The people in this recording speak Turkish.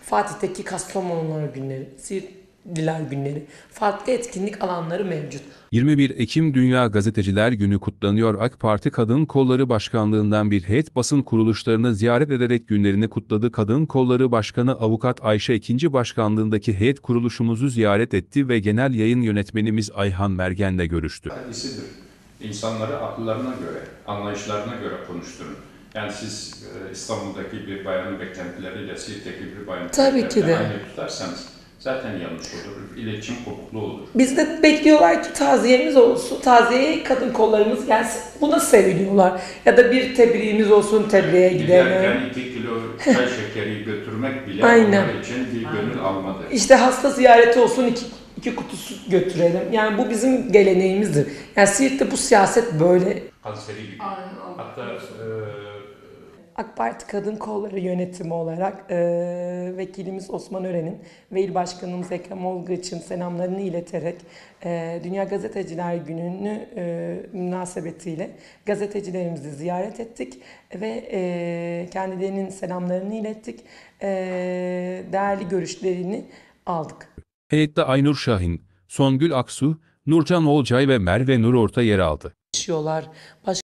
Fatih'teki Kastamonular günleri, Siirtliler günleri, farklı etkinlik alanları mevcut. 21 Ekim Dünya Gazeteciler Günü kutlanıyor. AK Parti Kadın Kolları Başkanlığından bir heyet basın kuruluşlarını ziyaret ederek günlerini kutladı. Kadın Kolları Başkanı Avukat Ayşe II. Başkanlığındaki heyet kuruluşumuzu ziyaret etti ve genel yayın yönetmenimiz Ayhan Mergen'le görüştü. Hadisidir. İnsanları akıllarına göre, anlayışlarına göre konuşturun. Yani siz İstanbul'daki bir bayanın beklentileriyle Siirt'teki bir bayanın beklentilerini aynı tutarsanız zaten yanlış olur. İletişim kopukluğu olur. Biz de bekliyorlar ki taziyemiz olsun. Taziyeye kadın kollarımız gelsin. Buna seviniyorlar. Ya da bir tebriğimiz olsun, tebriğe gidelim. Giderken 2 kilo çay şekeri götürmek bile Aynen. onlar için bir gönül almadır. İşte hasta ziyareti olsun, iki kutusu götürelim. Yani bu bizim geleneğimizdir. Yani Siirt'te bu siyaset böyle. Kanseri gibi. Hatta AK Parti Kadın Kolları yönetimi olarak vekilimiz Osman Ören'in ve il başkanımız Ekrem Olgaç'ın selamlarını ileterek Dünya Gazeteciler Günü'nü münasebetiyle gazetecilerimizi ziyaret ettik ve kendilerinin selamlarını ilettik. Değerli görüşlerini aldık. Heyette Aynur Şahin, Songül Aksu, Nurcan Olcay ve Merve Nur Orta yer aldı. Yaşıyorlar.